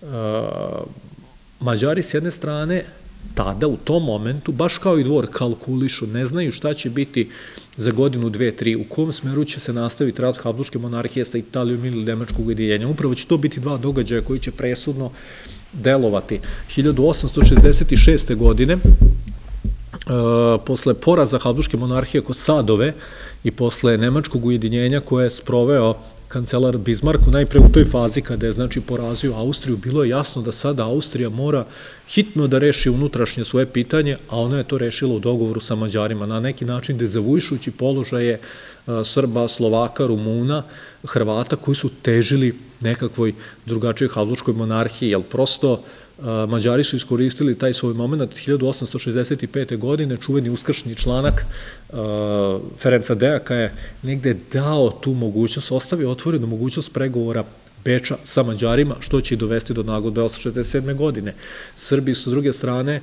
Mađari s jedne strane tada, u tom momentu, baš kao i dvor, kalkulišu, ne znaju šta će biti za godinu, 2, 3, u kom smeru će se nastaviti rat Habsburške monarhije sa Italijom ili Nemačkog ujedinjenja. Upravo će to biti dva događaja koji će presudno delovati. 1866. godine, posle poraza Habsburške monarhije kod Sadove i posle Nemačkog ujedinjenja koje je sproveo kancelar Bismarck, najpre u toj fazi kada je znači porazio Austriju, bilo je jasno da sada Austrija mora hitno da reši unutrašnje svoje pitanje, a ona je to rešila u dogovoru sa Mađarima, na neki način dezavuišući položaje Srba, Slovaka, Rumuna, Hrvata koji su težili nekakvoj drugačijoj Habsburškoj monarhiji, jer prosto Mađari su iskoristili taj svoj moment 1865. godine, čuveni uskršnji članak Ferenca Deaka je negde dao tu mogućnost, ostavio otvorenu mogućnost pregovora Beča sa Mađarima, što će i dovesti do nagodbe 1867. godine. Srbi s druge strane,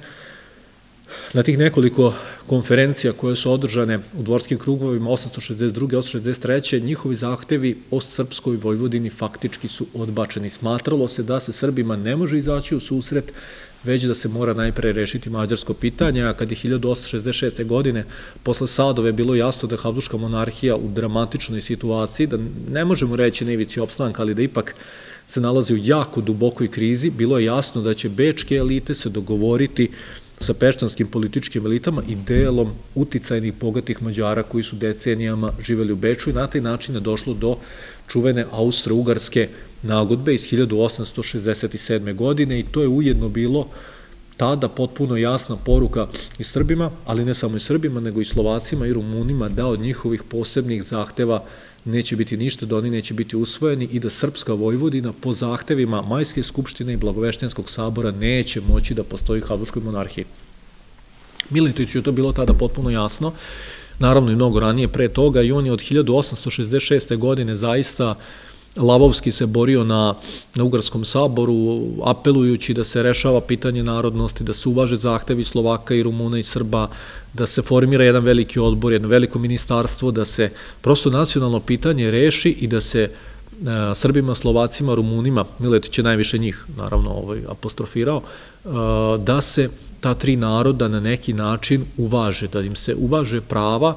na tih nekoliko konferencija koje su održane u dvorskim krugovima 862. 863. njihovi zahtevi o srpskoj Vojvodini faktički su odbačeni. Smatralo se da se Srbima ne može izaći u susret, već da se mora najpre rešiti mađarsko pitanje, a kad je 1866. godine posle Sadove bilo jasno da je Habsburška monarhija u dramatičnoj situaciji, da ne možemo reći na ivici opstanka, ali da ipak se nalazi u jako dubokoj krizi, bilo je jasno da će bečke elite se dogovoriti sa peštanskim političkim elitama i delom uticajnih bogatih Mađara koji su decenijama živeli u Beču i na taj način je došlo do čuvene austro-ugarske nagodbe iz 1867. godine i to je ujedno bilo tada potpuno jasna poruka i Srbima, ali ne samo i Srbima, nego i Slovacima i Rumunima da od njihovih posebnih zahteva neće biti ništa, da oni neće biti usvojeni i da Srpska Vojvodina po zahtevima Majske skupštine i Blagoveštenskog sabora neće moći da postoji u Habsburškoj monarhiji. Miletiću je to bilo tada potpuno jasno, naravno i mnogo ranije pre toga i on je od 1866. godine zaista lavovski se borio na Ugarskom saboru, apelujući da se rešava pitanje narodnosti, da se uvaže zahtevi Slovaka i Rumuna i Srba, da se formira jedan veliki odbor, jedno veliko ministarstvo, da se prosto nacionalno pitanje reši i da se Srbima, Slovacima, Rumunima, Miletić je najviše njih naravno apostrofirao, da se ta tri naroda na neki način uvaže, da im se uvaže prava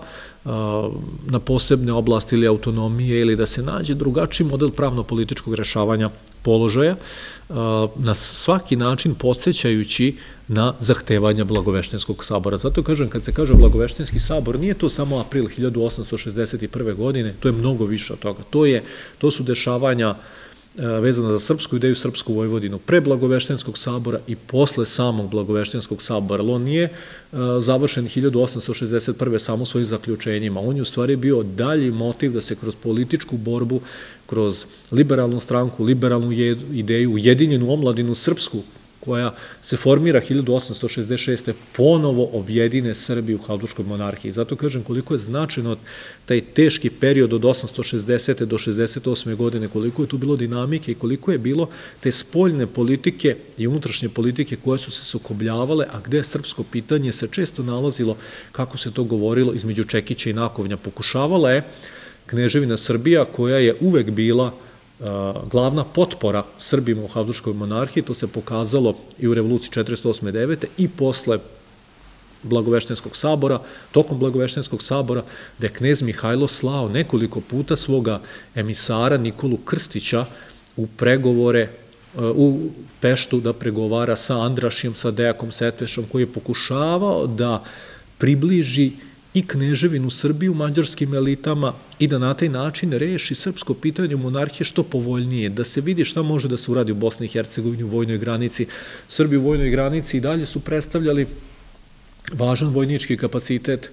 na posebne oblasti ili autonomije ili da se nađe drugačiji model pravno-političkog rešavanja položaja, na svaki način podsjećajući na zahtevanja Blagoveštenskog sabora. Zato kažem, kad se kaže Blagoveštenski sabor, nije to samo april 1861. godine, to je mnogo više od toga. To su dešavanja vezana za srpsku ideju, srpsku Vojvodinu, pre Blagoveštenskog sabora i posle samog Blagoveštenskog sabora. On nije završen 1861. samo svojim zaključenjima. On je u stvari bio dalji motiv da se kroz političku borbu, kroz liberalnu stranku, liberalnu ideju, ujedinjenu omladinu srpsku, koja se formira 1866. ponovo objedine Srbi u Habsburškoj monarhiji. Zato kažem koliko je značajno taj teški period od 860. do 68. godine, koliko je tu bilo dinamike i koliko je bilo te spoljne politike i unutrašnje politike koje su se sukobljavale, a gde srpsko pitanje se često nalazilo, kako se to govorilo, između čekića i nakovnja. Pokušavala je Kneževina Srbija, koja je uvek bila glavna potpora Srbima u Habsburškoj monarhiji, to se pokazalo i u revoluciji 1908-1909 i posle Blagoveštenskog sabora, tokom Blagoveštenskog sabora, da je knez Mihajlo slao nekoliko puta svoga emisara Nikolu Krstića u pregovore u Peštu da pregovara sa Andrašijom, sa Dejakom Setvešom, koji je pokušavao da približi i Kneževinu Srbiju mađarskim elitama i da na taj način reši srpsko pitanje monarhije što povoljnije, da se vidi šta može da se uradi u Bosni i Hercegovini u vojnoj granici. Srbi u vojnoj granici i dalje su predstavljali važan vojnički kapacitet.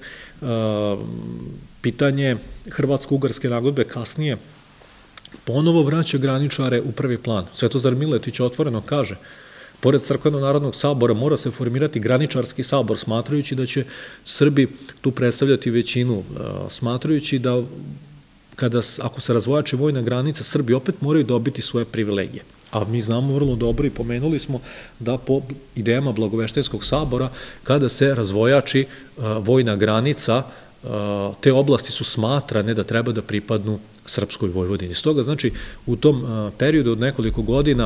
Pitanje Hrvatsko-Ugarske nagodbe kasnije ponovo vraća graničare u prvi plan. Svetozar Miletić otvoreno kaže: pored Crkveno-narodnog sabora mora se formirati graničarski sabor, smatrajući da će Srbi tu predstavljati većinu, smatrajući da ako se razvojači vojna granica, Srbi opet moraju dobiti svoje privilegije. A mi znamo vrlo dobro i pomenuli smo da po idejama Blagoveštenskog sabora, kada se razvojači vojna granica, te oblasti su smatrane da treba da pripadnu Srpskoj Vojvodini. Stoga, znači, u tom periodu od nekoliko godina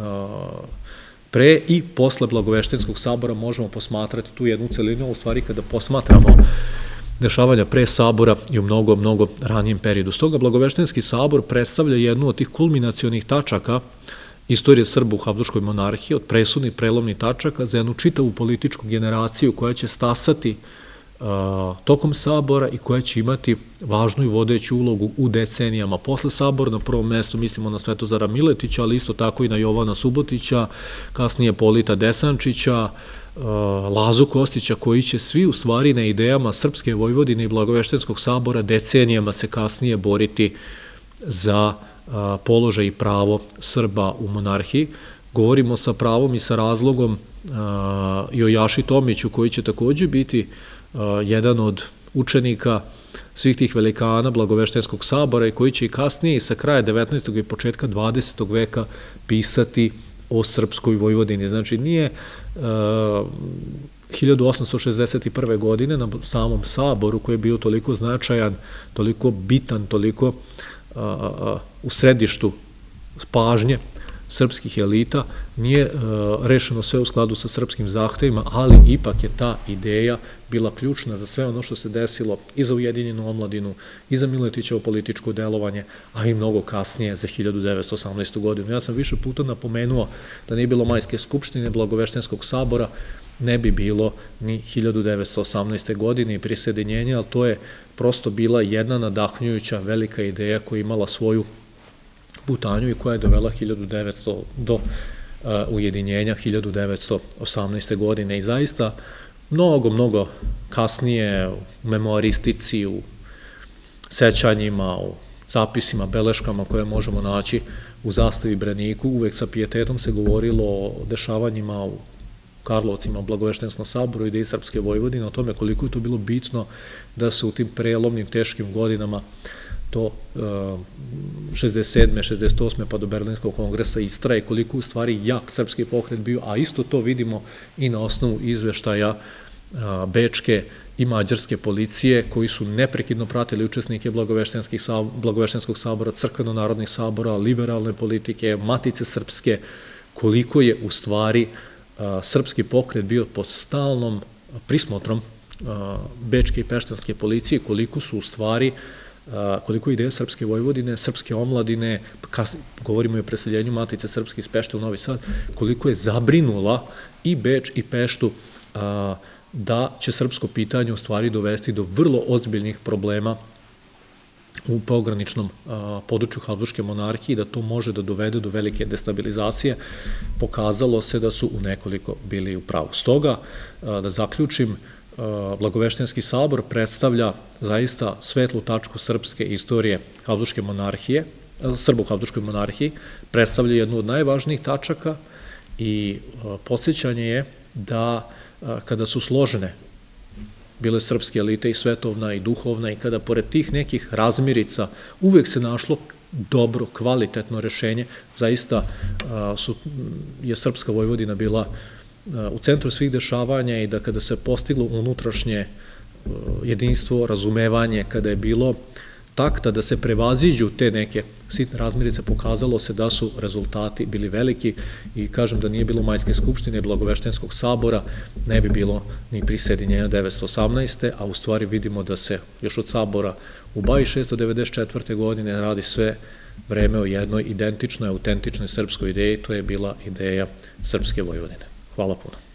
pre i posle Blagoveštenskog sabora možemo posmatrati tu jednu celinu, u stvari kada posmatramo dešavanja pre sabora i u mnogo, mnogo ranijem periodu. Stoga Blagoveštenski sabor predstavlja jednu od tih kulminacionih tačaka istorije Srba u Habsburškoj monarhiji, od presudnih prelomnih tačaka za jednu čitavu političku generaciju koja će stasati tokom sabora i koja će imati važnu i vodeću ulogu u decenijama posle sabora. Na prvom mestu mislimo na Svetozara Miletića, ali isto tako i na Jovana Subotića, kasnije Polita Desančića, Lazu Kostića, koji će svi u stvari na idejama Srpske Vojvodine i Blagoveštenskog sabora decenijama se kasnije boriti za položaj i pravo Srba u monarhiji. Govorimo sa pravom i sa razlogom i o Jaši Tomiću, koji će takođe biti jedan od učenika svih tih velikana Blagoveštenskog sabora i koji će i kasnije sa kraja 19. i početka 20. veka pisati o Srpskoj Vojvodini. Znači, nije 1861. godine na samom saboru, koji je bio toliko značajan, toliko bitan, toliko u središtu pažnje srpskih elita, nije rešeno sve u skladu sa srpskim zahtevima, ali ipak je ta ideja bila ključna za sve ono što se desilo i za Ujedinjenu omladinu, i za Miletićevo političko delovanje, a i mnogo kasnije za 1918. godinu. Ja sam više puta napomenuo da nije bilo Majske skupštine Blagoveštenskog sabora, ne bi bilo ni 1918. godine i prisjedinjenja, ali to je prosto bila jedna nadahnjujuća velika ideja koja je imala svoju putanju i koja je dovela 1900 do ujedinjenja 1918. godine. I zaista mnogo kasnije u memoristici, u sećanjima, u zapisima, beleškama koje možemo naći u Zastavi Braniku, uvek sa pijetetom se govorilo o dešavanjima u Karlovcima, u Blagoveštenskom saboru, ideji Srpske Vojvodine, o tome koliko je to bilo bitno da se u tim prelomnim teškim godinama do 67. 68. pa do Berlinskog kongresa istraje, koliko u stvari jak srpski pokret bio, a isto to vidimo i na osnovu izveštaja bečke i mađarske policije, koji su neprekidno pratili učesnike Blagoveštenskog sabora, crkveno-narodnih sabora, liberalne politike, Matice srpske, koliko je u stvari srpski pokret bio pod stalnom prismotrom bečke i peštanske policije, koliko su u stvari koliko je ideja Srpske Vojvodine, srpske omladine, govorimo i o preseljenju Matice Srpske iz Pešte u Novi Sad, koliko je zabrinula i Beč i Peštu da će srpsko pitanje u stvari dovesti do vrlo ozbiljnih problema u pograničnom području Habsburške monarhije, da to može da dovede do velike destabilizacije. Pokazalo se da su u nekoliko bili u pravu. Stoga, da zaključim, Blagoveštenski sabor predstavlja zaista svetlu tačku srpske istorije Habsburške monarhije, Srba u Habsburškoj monarhiji, predstavlja jednu od najvažnijih tačaka i podsjećanje je da kada su složene bile srpske elite i svetovna i duhovna i kada pored tih nekih razmirica uvek se našlo dobro, kvalitetno rešenje, zaista je Srpska Vojvodina bila u centru svih dešavanja i da kada se postiglo unutrašnje jedinstvo, razumevanje, kada je bilo takta da se prevaziđu te neke sitne razmirice, pokazalo se da su rezultati bili veliki i kažem da nije bilo Majske skupštine i Blagoveštenskog sabora, ne bi bilo ni prisjedinjenja 1918. a u stvari vidimo da se još od sabora u Baji 694. godine radi sve vreme o jednoj identičnoj, autentičnoj srpskoj ideji, to je bila ideja Srpske Vojvodine. Hvala puno.